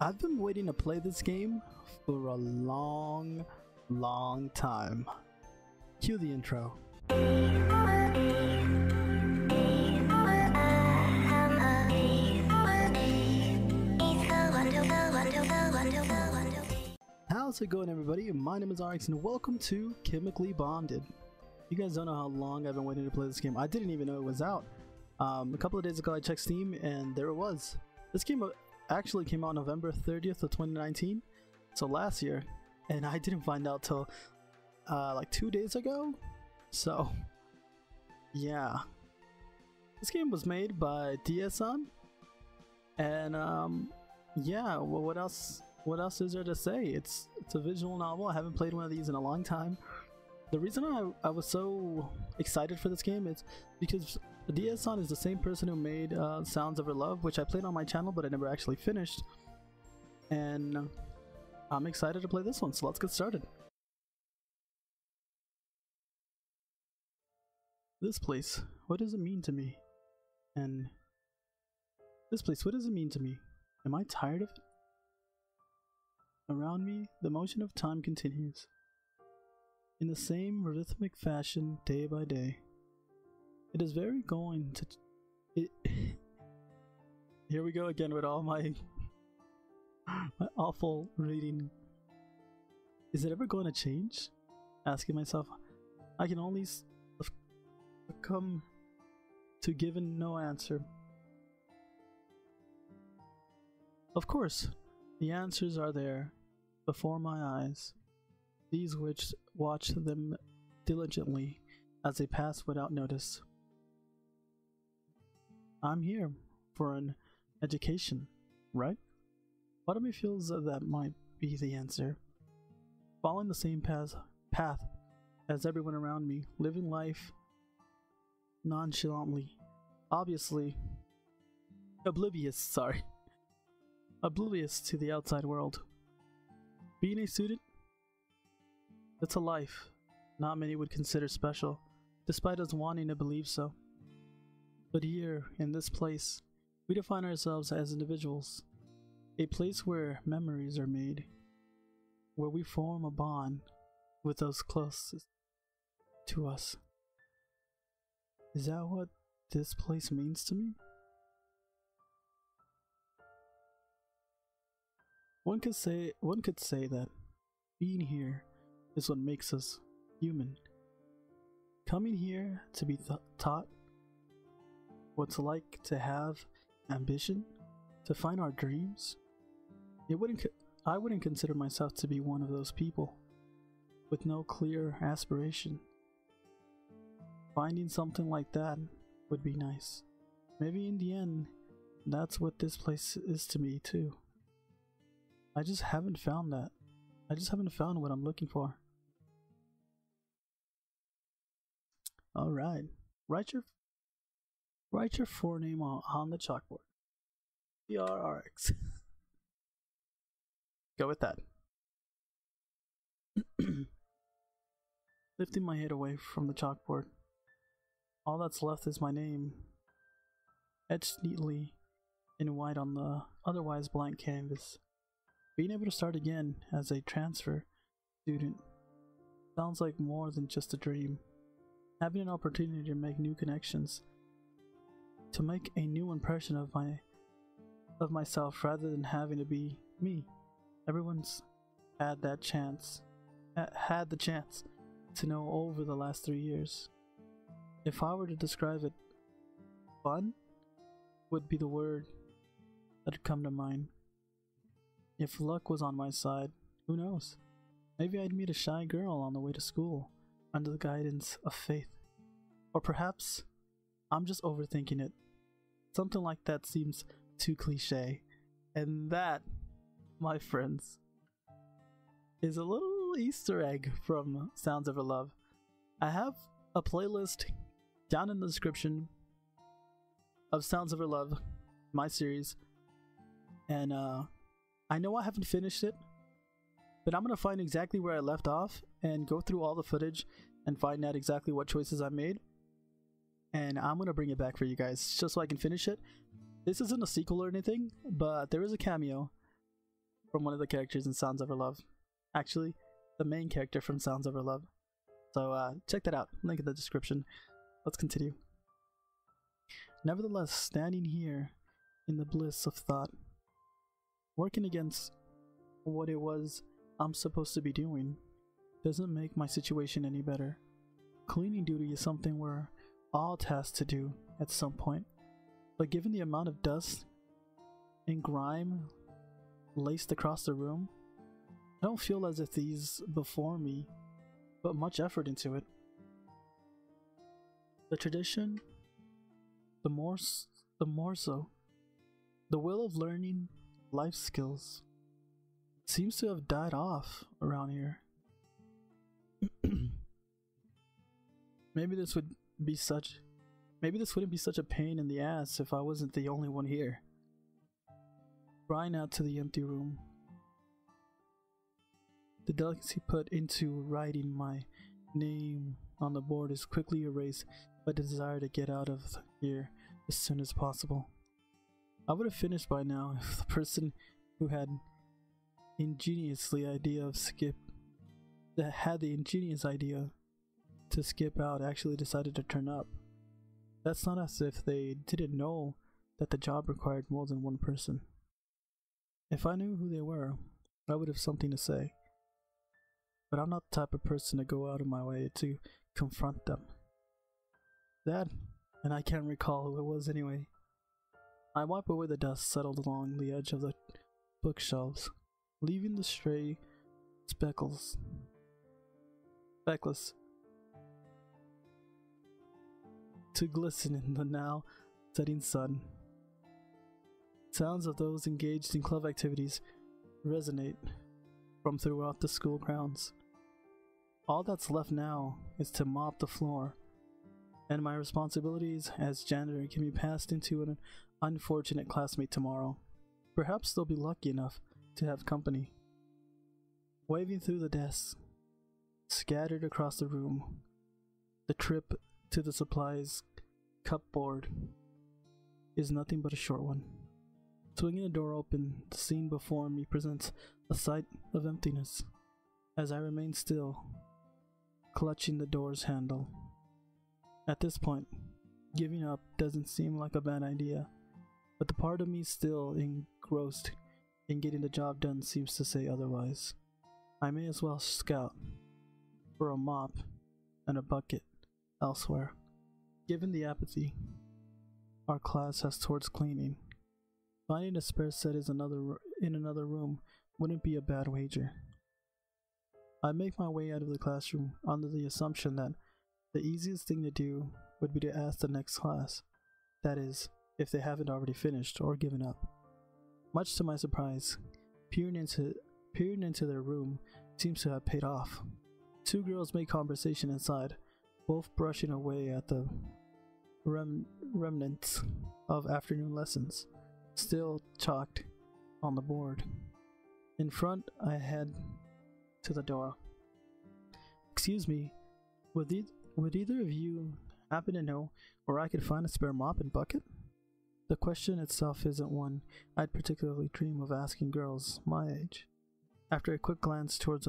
I've been waiting to play this game for a long time. Cue the intro. How's it going, everybody? My name is RX and welcome to Chemically Bonded. You guys don't know how long I've been waiting to play this game. I didn't even know it was out. A couple of days ago I checked Steam and there it was. This game actually came out November 30th of 2019, so last year, and I didn't find out till like 2 days ago. So yeah, this game was made by DS-san, and yeah, well, what else is there to say? It's a visual novel. I haven't played one of these in a long time. The reason I was so excited for this game is because DS-san is the same person who made Sounds of Her Love, which I played on my channel but I never actually finished, and I'm excited to play this one, so let's get started. This place, what does it mean to me? And this place, what does it mean to me? Am I tired of it? Around me, the motion of time continues, in the same rhythmic fashion, day by day. It is very going to... Here we go again with all my awful reading. Is it ever going to change? Asking myself, I can only come to given no answer. Of course, the answers are there before my eyes, these which watch them diligently as they pass without notice. I'm here for an education, right? Part of me feels that might be the answer. Following the same path as everyone around me, living life nonchalantly, obviously oblivious to the outside world. Being a student, it's a life not many would consider special, despite us wanting to believe so. But here, in this place, we define ourselves as individuals, a place where memories are made, where we form a bond with those closest to us. Is that what this place means to me? One could say that being here is what makes us human. Coming here to be taught what it's like to have ambition, to find our dreams. I wouldn't consider myself to be one of those people with no clear aspiration. Finding something like that would be nice. Maybe in the end, that's what this place is to me too. I just haven't found that. I just haven't found what I'm looking for. Alright, write your forename on the chalkboard. PRRX. Go with that. Lifting my head away from the chalkboard. All that's left is my name, etched neatly in white on the otherwise blank canvas. Being able to start again as a transfer student sounds like more than just a dream. Having an opportunity to make new connections, to make a new impression of myself rather than having to be me. Everyone's had the chance to know over the last 3 years. If I were to describe it, fun would be the word that'd come to mind. If luck was on my side, who knows? Maybe I'd meet a shy girl on the way to school under the guidance of faith. Or perhaps I'm just overthinking it. Something like that seems too cliche. And that, my friends, is a little Easter egg from Sounds of Her Love. I have a playlist down in the description of Sounds of Her Love, my series, and I know I haven't finished it, but I'm gonna find exactly where I left off and go through all the footage and find out exactly what choices I made, and I'm gonna bring it back for you guys just so I can finish it. This isn't a sequel or anything, but there is a cameo from one of the characters in Sounds of Our Love. Actually, the main character from Sounds of Our Love. So check that out. Link in the description. Let's continue. Nevertheless, standing here in the bliss of thought, working against what it was I'm supposed to be doing, doesn't make my situation any better. Cleaning duty is something we're all tasked to do at some point, but given the amount of dust and grime laced across the room, I don't feel as if these before me put much effort into it. The tradition, the more so, the will of learning life skills seems to have died off around here. Maybe this wouldn't be such a pain in the ass if I wasn't the only one here. Crying out to the empty room. The delicacy put into writing my name on the board is quickly erased by the desire to get out of here as soon as possible. I would have finished by now if the person who had the ingenious idea to skip out actually decided to turn up. That's not as if they didn't know that the job required more than one person. If I knew who they were, I would have something to say. But I'm not the type of person to go out of my way to confront them. That, and I can't recall who it was anyway. I wipe away the dust settled along the edge of the bookshelves, leaving the stray speckless to glisten in the now setting sun. Sounds of those engaged in club activities resonate from throughout the school grounds. All that's left now is to mop the floor, and my responsibilities as janitor can be passed into an unfortunate classmate tomorrow. Perhaps they'll be lucky enough to have company. Waving through the desks, scattered across the room, the trip to the supplies cupboard is nothing but a short one. Swinging the door open, the scene before me presents a sight of emptiness as I remain still, clutching the door's handle. At this point, giving up doesn't seem like a bad idea, but the part of me still engrossed in getting the job done seems to say otherwise. I may as well scout for a mop and a bucket elsewhere. Given the apathy our class has towards cleaning, finding a spare set in another room wouldn't be a bad wager. I make my way out of the classroom under the assumption that the easiest thing to do would be to ask the next class, that is, if they haven't already finished or given up. Much to my surprise, peering into their room seems to have paid off. Two girls make conversation inside, both brushing away at the remnants of afternoon lessons, still chalked on the board. In front, I head to the door. Excuse me, would either of you happen to know where I could find a spare mop and bucket? The question itself isn't one I'd particularly dream of asking girls my age. After a quick glance towards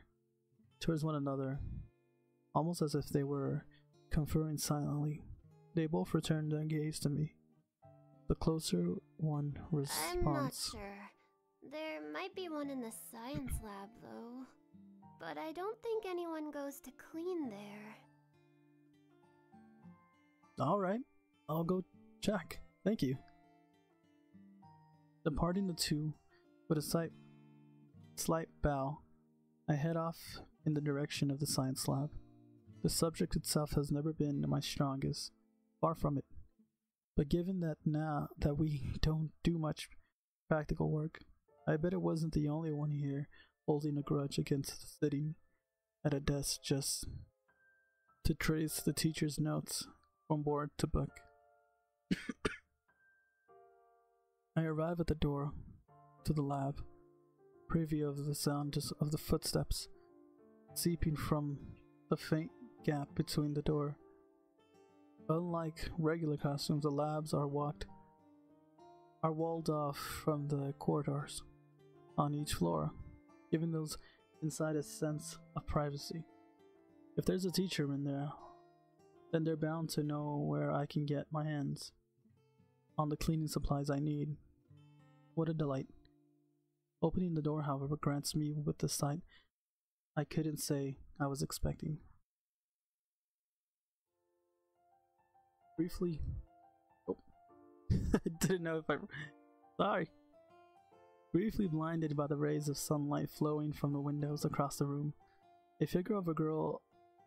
one another, almost as if they were conferring silently, they both returned their gaze to me. The closer one responds. I'm not sure. There might be one in the science lab, though. But I don't think anyone goes to clean there. Alright, I'll go check. Thank you. Departing the two with a slight bow, I head off in the direction of the science lab. The subject itself has never been my strongest, far from it. But given that now that we don't do much practical work, I bet it wasn't the only one here holding a grudge against sitting at a desk just to trace the teacher's notes from board to book. I arrive at the door to the lab, privy of the sound of the footsteps seeping from the faint gap between the door. Unlike regular classrooms, the labs are walled off from the corridors. on each floor, giving those inside a sense of privacy. If there's a teacher in there, then they're bound to know where I can get my hands on the cleaning supplies I need. What a delight. Opening the door, however, grants me with the sight I couldn't say I was expecting. Briefly, I didn't know if sorry. Briefly blinded by the rays of sunlight flowing from the windows across the room, a figure of a girl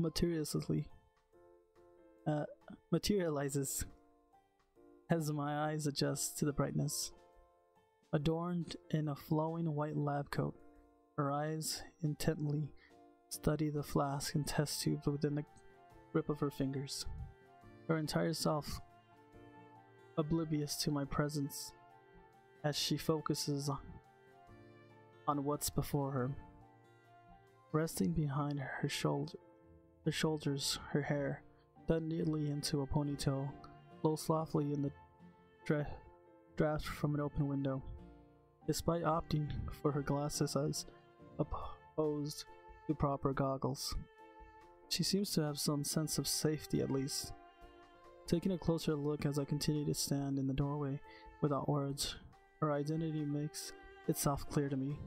materializes as my eyes adjust to the brightness. Adorned in a flowing white lab coat, her eyes intently study the flask and test tubes within the grip of her fingers. Her entire self oblivious to my presence as she focuses on what's before her. Resting behind her shoulders, her hair, done neatly into a ponytail, flows softly in the draft from an open window. Despite opting for her glasses as opposed to proper goggles, she seems to have some sense of safety at least. Taking a closer look as I continue to stand in the doorway without words, her identity makes itself clear to me.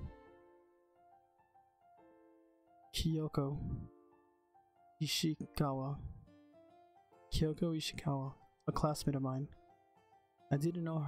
Kyoko Ishikawa, a classmate of mine. I don't know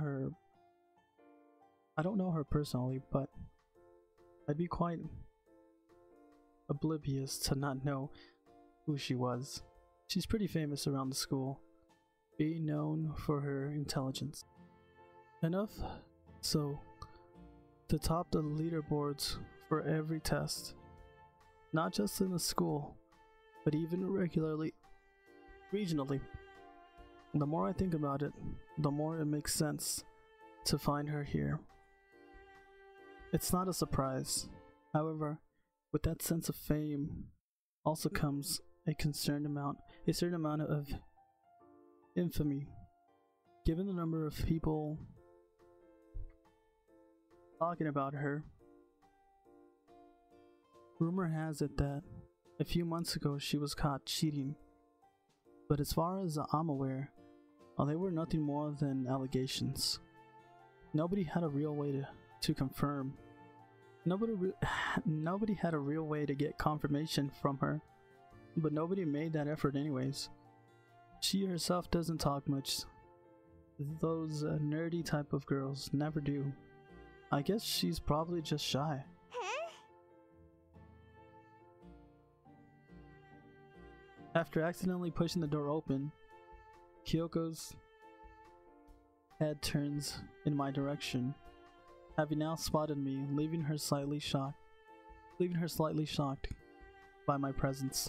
her personally, but I'd be quite oblivious to not know who she was. She's pretty famous around the school, being known for her intelligence. Enough so to top the leaderboards for every test, not just in the school, but even regionally. The more I think about it, the more it makes sense to find her here. It's not a surprise. However, with that sense of fame also comes a certain amount of infamy. Given the number of people talking about her, rumor has it that a few months ago she was caught cheating, but as far as I'm aware, they were nothing more than allegations. Nobody had a real way to confirm. Nobody had a real way to get confirmation from her, but nobody made that effort anyways. She herself doesn't talk much. Those nerdy type of girls never do. I guess she's probably just shy. After accidentally pushing the door open, Kyoko's head turns in my direction, having now spotted me, leaving her slightly shocked by my presence.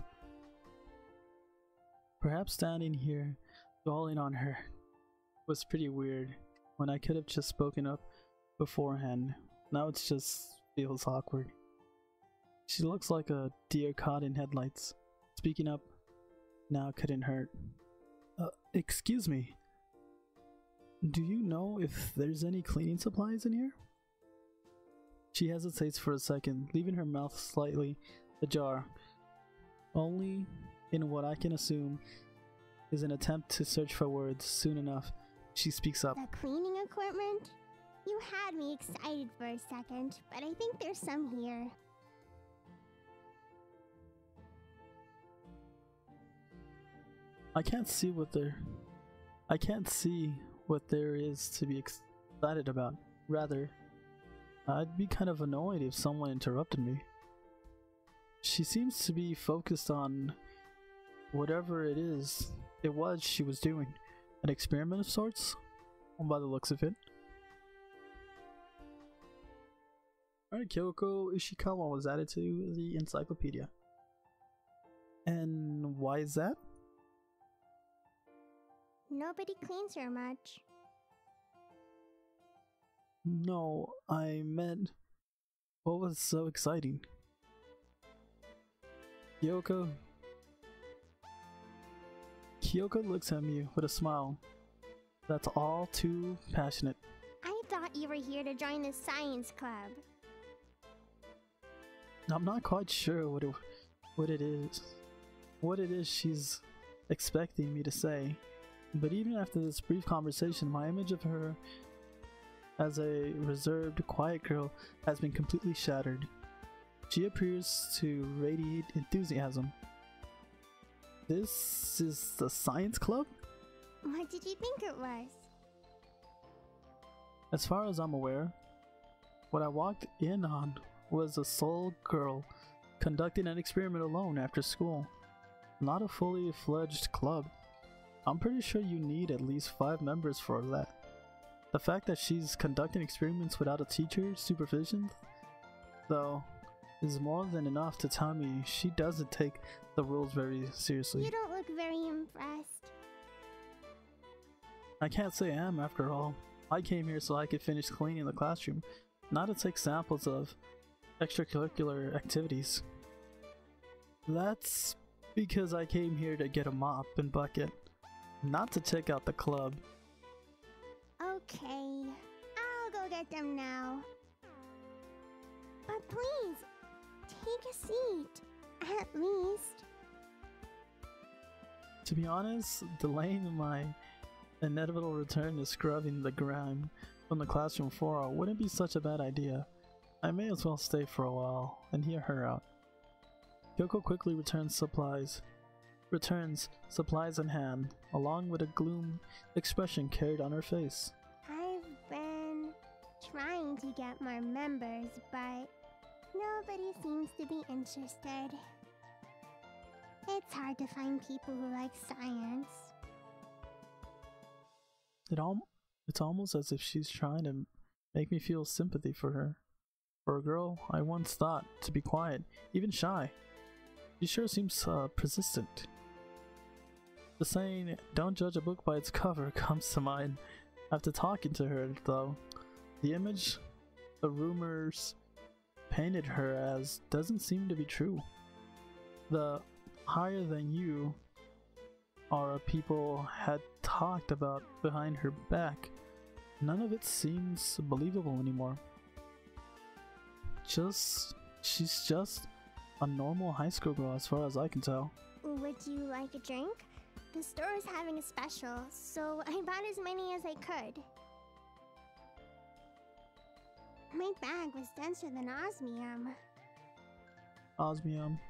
Perhaps standing here, dwelling on her, was pretty weird when I could have just spoken up beforehand. Now it just feels awkward. She looks like a deer caught in headlights. Speaking up now couldn't hurt. Excuse me. Do you know if there's any cleaning supplies in here? She hesitates for a second, leaving her mouth slightly ajar, only in what I can assume is an attempt to search for words. Soon enough, she speaks up. The cleaning equipment? You had me excited for a second, but I think there's some here. I can't see what there is to be excited about. Rather, I'd be kind of annoyed if someone interrupted me. She seems to be focused on whatever it was she was doing. An experiment of sorts, by the looks of it. Alright, Kyoko Ishikawa was added to the encyclopedia. And why is that? Nobody cleans her much. No, I meant what was so exciting? Kyoko looks at me with a smile that's all too passionate. I thought you were here to join the science club. I'm not quite sure what it is she's expecting me to say, but even after this brief conversation, my image of her as a reserved, quiet girl has been completely shattered. She appears to radiate enthusiasm. This is the science club? What did you think it was? As far as I'm aware, what I walked in on was a sole girl conducting an experiment alone after school. Not a fully fledged club. I'm pretty sure you need at least 5 members for that. The fact that she's conducting experiments without a teacher's supervision, though, is more than enough to tell me she doesn't take the rules very seriously. You don't look very impressed. I can't say I am, after all. I came here so I could finish cleaning the classroom, not to take samples of extracurricular activities. That's because I came here to get a mop and bucket, not to check out the club. Okay, I'll go get them now. But please, take a seat, at least. To be honest, delaying my inevitable return to scrubbing the grime from the classroom floor wouldn't be such a bad idea. I may as well stay for a while and hear her out. Kyoko quickly returns supplies in hand, along with a gloom expression carried on her face. I've been trying to get more members, but nobody seems to be interested. It's hard to find people who like science. It's almost as if she's trying to make me feel sympathy for her. For a girl I once thought to be quiet, even shy, she sure seems persistent. The saying, "Don't judge a book by its cover," comes to mind after talking to her, though. The image the rumors painted her as doesn't seem to be true. The higher than you aura people had talked about behind her back, none of it seems believable anymore. She's just a normal high school girl as far as I can tell. Would you like a drink? The store is having a special, so I bought as many as I could. My bag was denser than osmium. Osmium.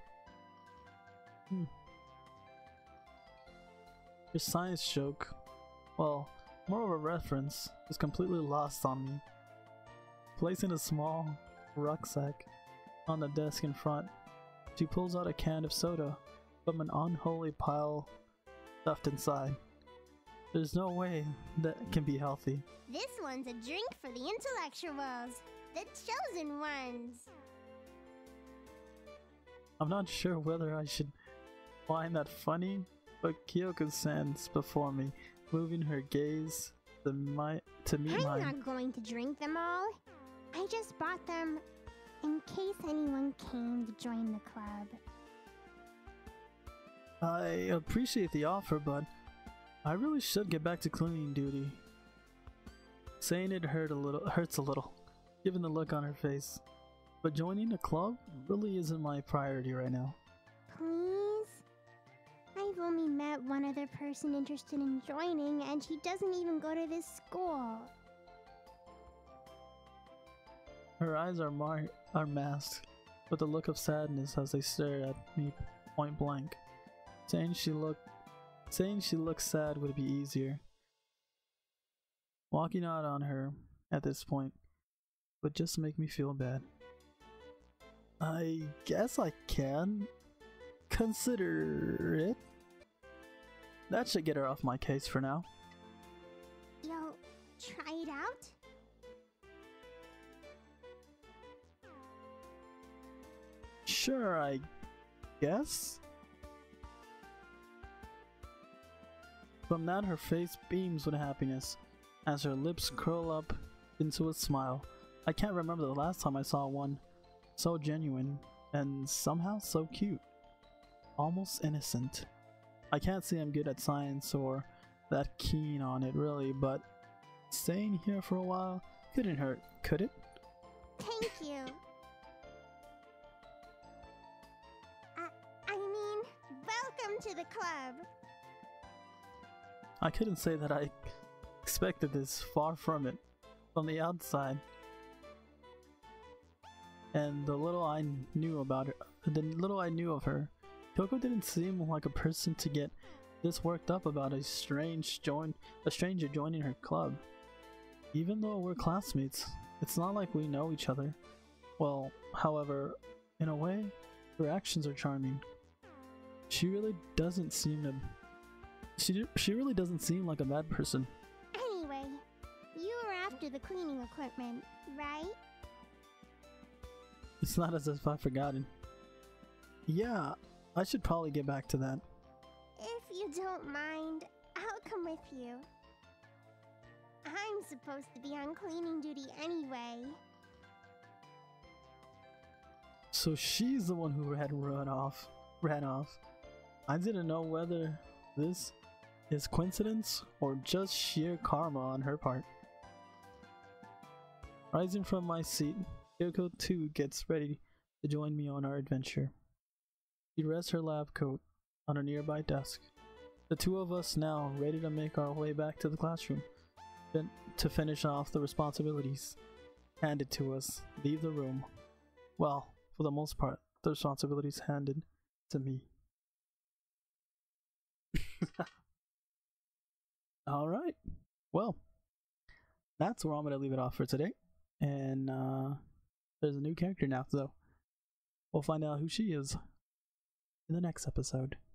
Your science joke, well, more of a reference, is completely lost on me. Placing a small rucksack on the desk in front, she pulls out a can of soda from an unholy pile stuffed inside. There's no way that can be healthy. This one's a drink for the intellectuals, the chosen ones. I'm not sure whether I should find that funny, but Kyoko stands before me, moving her gaze to meet mine. I'm not going to drink them all. I just bought them in case anyone came to join the club. I appreciate the offer, but I really should get back to cleaning duty. Saying it hurts a little, given the look on her face. But joining a club really isn't my priority right now. Please? I've only met one other person interested in joining, and she doesn't even go to this school. Her eyes are masked with a look of sadness as they stare at me point blank. Saying she looks sad would be easier. Walking out on her at this point would just make me feel bad. I guess I can consider it. That should get her off my case for now. You'll try it out? Sure, I guess. From that, her face beams with happiness as her lips curl up into a smile. I can't remember the last time I saw one so genuine and somehow so cute. Almost innocent. I can't say I'm good at science or that keen on it really, but staying here for a while couldn't hurt, could it? Thank you. to the club. I couldn't say that I expected this, far from it. From the outside. And the little I knew about her, the little I knew of her, Kyoko didn't seem like a person to get this worked up about a stranger joining her club. Even though we're classmates, it's not like we know each other. Well, however, in a way, her actions are charming. She really doesn't seem like a bad person. Anyway, you were after the cleaning equipment, right? It's not as if I've forgotten. Yeah, I should probably get back to that. If you don't mind, I'll come with you. I'm supposed to be on cleaning duty anyway. So she's the one who ran off. I didn't know whether this is coincidence or just sheer karma on her part. Rising from my seat, Kyoko too gets ready to join me on our adventure. She rests her lab coat on a nearby desk. The two of us now ready to make our way back to the classroom, then to finish off the responsibilities handed to us, leave the room. Well, for the most part, the responsibilities handed to me. Alright, well, that's where I'm going to leave it off for today. And there's a new character now, so we'll find out who she is in the next episode.